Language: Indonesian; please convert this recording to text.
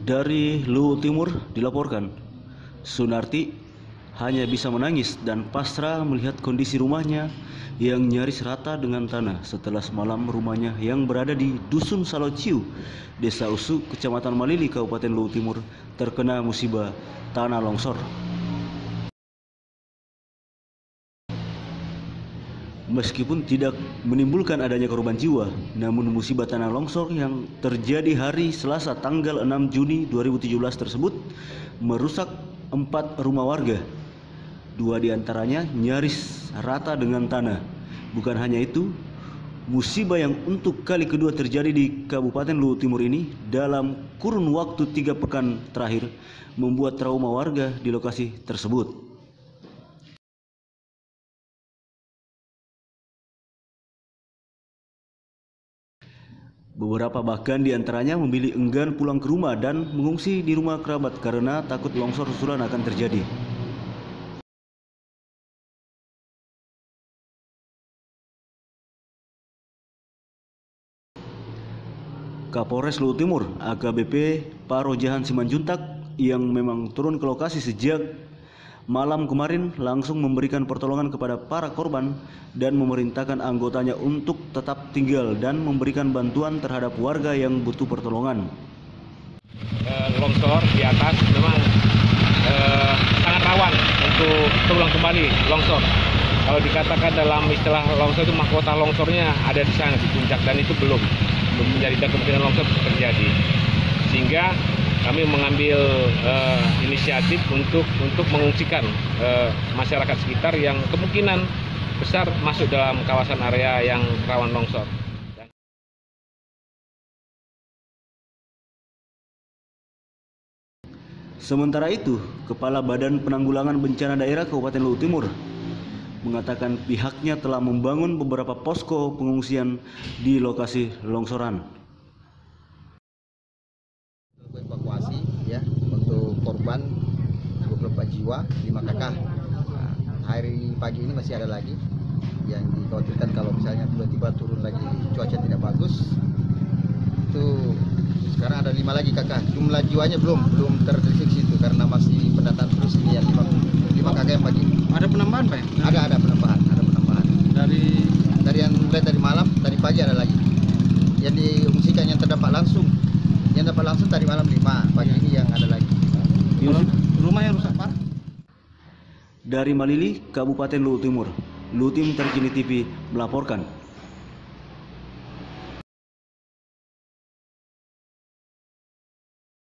Dari Luwu Timur dilaporkan, Sunarti hanya bisa menangis dan pasrah melihat kondisi rumahnya yang nyaris rata dengan tanah setelah semalam rumahnya yang berada di Dusun Salociu, Desa Usu, Kecamatan Malili, Kabupaten Luwu Timur terkena musibah tanah longsor. Meskipun tidak menimbulkan adanya korban jiwa, namun musibah tanah longsor yang terjadi hari Selasa tanggal 6 Juni 2017 tersebut merusak 4 rumah warga. 2 diantaranya nyaris rata dengan tanah. Bukan hanya itu, musibah yang untuk kali kedua terjadi di Kabupaten Luwu Timur ini dalam kurun waktu 3 pekan terakhir membuat trauma warga di lokasi tersebut. Beberapa bahkan diantaranya memilih enggan pulang ke rumah dan mengungsi di rumah kerabat karena takut longsor susulan akan terjadi. Kapolres Luwu Timur AKBP Parojahan Simanjuntak yang memang turun ke lokasi sejak malam kemarin langsung memberikan pertolongan kepada para korban dan memerintahkan anggotanya untuk tetap tinggal dan memberikan bantuan terhadap warga yang butuh pertolongan. Longsor di atas memang sangat rawan untuk terulang kembali longsor. Kalau dikatakan dalam istilah longsor itu mahkota longsornya ada di sana di puncak dan itu belum menjadi kemungkinan longsor terjadi. Sehingga kami mengambil inisiatif untuk mengungsikan masyarakat sekitar yang kemungkinan besar masuk dalam kawasan area yang rawan longsor. Sementara itu, Kepala Badan Penanggulangan Bencana Daerah Kabupaten Luwu Timur mengatakan pihaknya telah membangun beberapa posko pengungsian di lokasi longsoran. Evakuasi ya untuk korban 24 jiwa 5 kakak. Nah, hari pagi ini masih ada lagi yang dikhawatirkan kalau misalnya tiba-tiba turun lagi cuaca tidak bagus. Itu sekarang ada 5 lagi kakak. Jumlah jiwanya belum terdeteksi itu karena masih pendataan terus ini yang 5 kakak yang pagi. Ada penambahan Pak? Ada penambahan. Dari yang mulai dari malam, tadi pagi ada lagi. Yang diungsikan yang terdampak langsung. Yang dapat langsung tadi malam 5, pagi ini yang ada lagi. Rumah yang rusak parah. Dari Malili, Kabupaten Luwu Timur, Luwu Tim Terkini TV melaporkan.